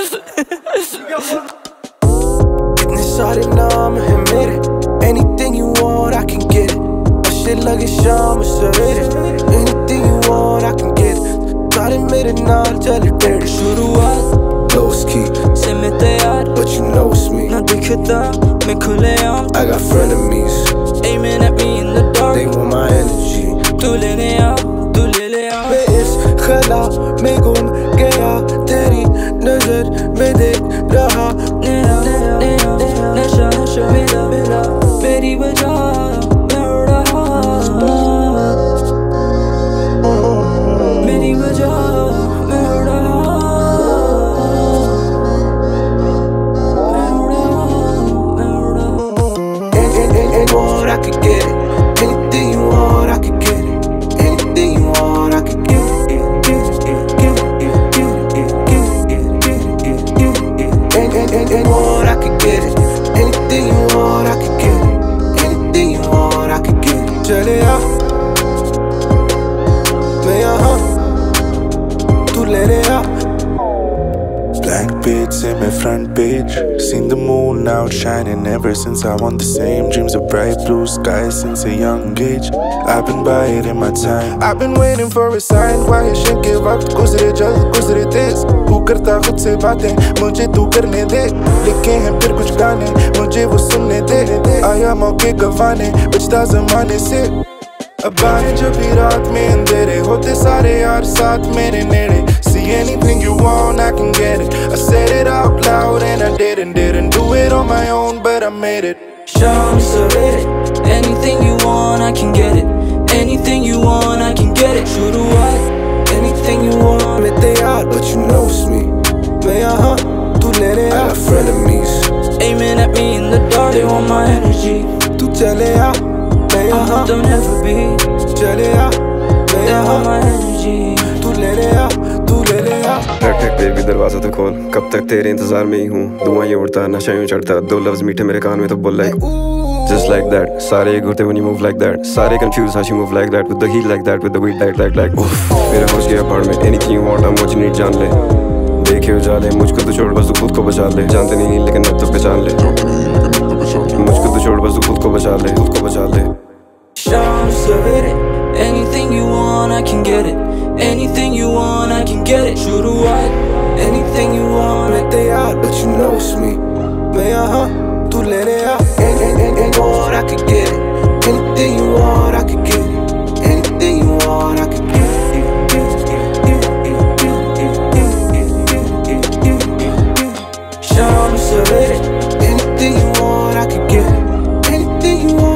इतने सारे नाम हैं मेरे, anything you want I can get it. अच्छे लगे शाम सवेरे, anything you want I can get it. सारे मेरे नाल चले टेढ़े, शुरुआत दोस्त की से मैं तैयार, but you know it's me. ना दिखता मैं खुलेआम, I got frenemies aiming at me in the dark. They want my energy. तू लेने आ, तू ले ले आ. मैं इस खला में गुम गया, तेरी नजर में देख रहा. नशा नशा मेरा मेरा मेरी वजह मैं उड़ रहा, मेरी वजह मैं उड़ रहा, मैं उड़ रहा. Any more I could get it. Anything you want I could get it. Anything you want I could get it. Any more I could get it. Anything you want I could get it. Anything you want I could get it. चले आ मैं यहाँ, तू ले ले आ. Blank page, say my front page. Seen the moon outshining ever since I want the same dreams of bright blue skies since a young age. I've been biding my time. I've been waiting for a sign. Why shit के वक्त गुजरे जल्द गुजरे तेज. तू करता खुद से बातें मुझे तू करने दे. लिखे हैं फिर कुछ गाने मुझे वो सुनने दे. आया मौके गवाने बचता ज़माने से. अब आए जब भी रात में अंधेरे होते सारे यार साथ मेरे नेड़े. See anything you want I can get it. I said it out loud and I didn't do it on my own but I made it. शाम सवेरे, anything you want I can get it. Anything you want I can get it. शुरुआत anything you want मैं तैयार, but you know it's me. मैं यहाँ, तू ले ले आ. I got frenemies aiming at me in the dark. They want my energy. तू चले आ मैं यहाँ, don't ever be. चले आ मैं यहाँ, my energy. तू ले ले आ, तू ले ले आ. ठक ठक बेबी दरवाजा तो खोल, कब तक तेरे इंतजार में ही हूँ. धुआं ये उड़ता नशा यूं चढ़ता, दो लफ्ज मीठे मेरे कान में तो बोल like just like that. सारे घूरते when you move like that. सारे confused how she move like that, with the heat like that, with the weed like उफ. मेरा होश गया पहाड़ में. Anything you want I'm watching it, जान ले. देखे उजाले मुझको तो छोड़ बस तू खुद को बचा ले. जानते नहीं लेकिन अब तो पहचान ले. मुझको तो छोड़ बस तू खुद को बचा ले, खुद को बचा ले. शाम सवेरे, anything you want I can get it. Anything you want I can get it. शुरुआत anything you want मैं तैयार, but you know it's me. मैं यहाँ, तू ले ले आ. Any more I could get it. Anything you want I could get it. Anything you want I could get it. शाम सवेरे, anything you want I could get it. Anything you want